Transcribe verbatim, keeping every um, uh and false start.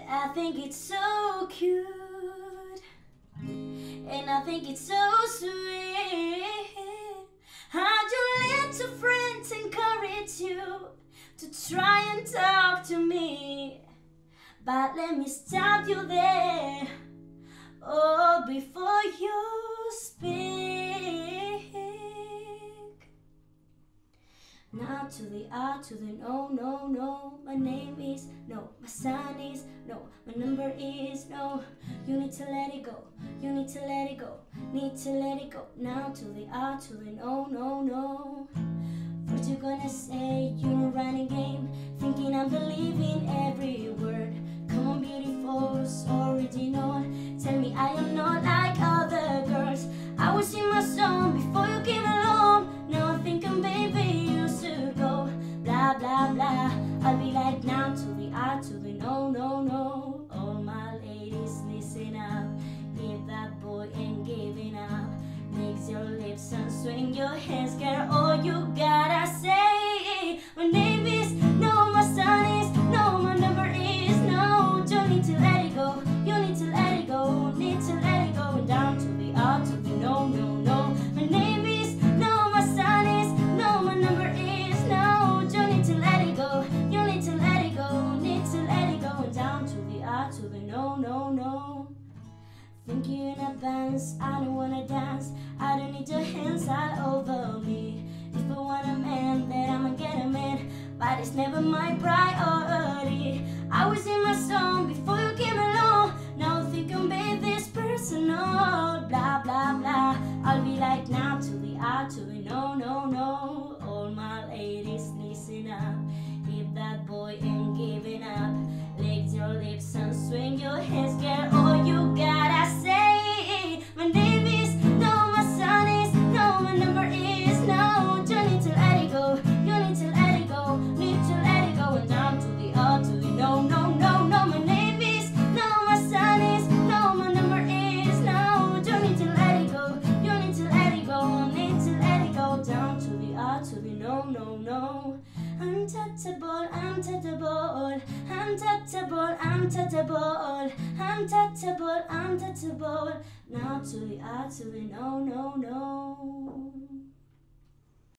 I think it's so cute, and I think it's so sweet how your little friends encourage you to try and talk to me. But let me stop you there, oh, before you speak. Now to the R to the no, no, no. My name is no, my sign is no, my number is no. You need to let it go, you need to let it go, need to let it go. Now to the R to the no, no, no. What you gonna say? You're running game, thinking I'm believing every word. Come on, beautiful, so original. Tell me I am not like other girls. I was in my song before you came along. Now I'm thinking, baby, you should go. Blah, blah, blah. I'll be like now to the R to the no, no, no. All my ladies, listen up. If that boy ain't giving up, makes your lips and swing your hands, girl, all you gotta say. My name is no, my son is no, my number is no. You need to let it go, you need to let it go, need to let it go. Down to the R to the no, no, no. My name is no, my son is no, my number is no. You need to let it go, you need to let it go, need to let it go. Down to the R to the no, no, no. Think you in advance, I don't wanna dance, I don't need your hands all over me. If I want a man, then I'ma get a man, but it's never my priority. I was in my song before you came along. Now think I'm made this personal. Blah, blah, blah. I'll be like now to the R to the no, no, no. All my ladies, listen up. If that boy ain't giving up, lick your lips and swing your hands, girl, all you gotta say. My name is no, my son is no, my number is no. You need to let it go, you need to let it go, need to let it go. And down to the R to the no, no, no, no. My name is no, my son is no, my number is no. You need to let it go, you need to let it go, need to let it go. Down to the R to the no, no, no. Untouchable, untouchable, untouchable, untouchable, untouchable, untouchable. Now to the R to the no, no, no.